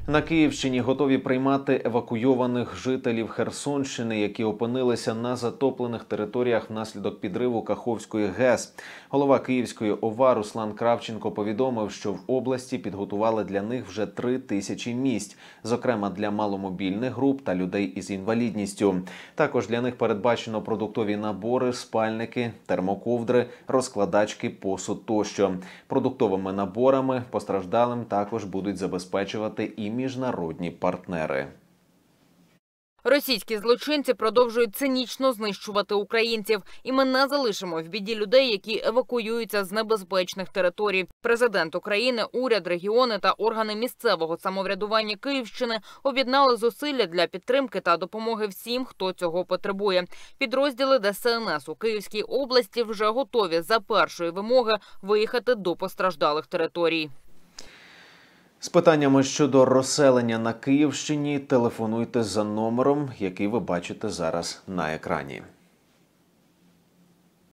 На Київщині готові приймати евакуйованих жителів Херсонщини, які опинилися на затоплених територіях внаслідок підриву Каховської ГЕС. Голова Київської ОВА Руслан Кравченко повідомив, що в області підготували для них вже 3000 місць, зокрема для маломобільних груп та людей із інвалідністю. Також для них передбачено продуктові набори, спальники, термоковдри, розкладачки, посуд тощо. Продуктовими наборами постраждалим також будуть забезпечувати і міжнародні партнери. Російські злочинці продовжують цинічно знищувати українців. І ми не залишимо в біді людей, які евакуюються з небезпечних територій. Президент України, уряд, регіони та органи місцевого самоврядування Київщини об'єднали зусилля для підтримки та допомоги всім, хто цього потребує. Підрозділи ДСНС у Київській області вже готові за першої вимоги виїхати до постраждалих територій. З питаннями щодо розселення на Київщині телефонуйте за номером, який ви бачите зараз на екрані.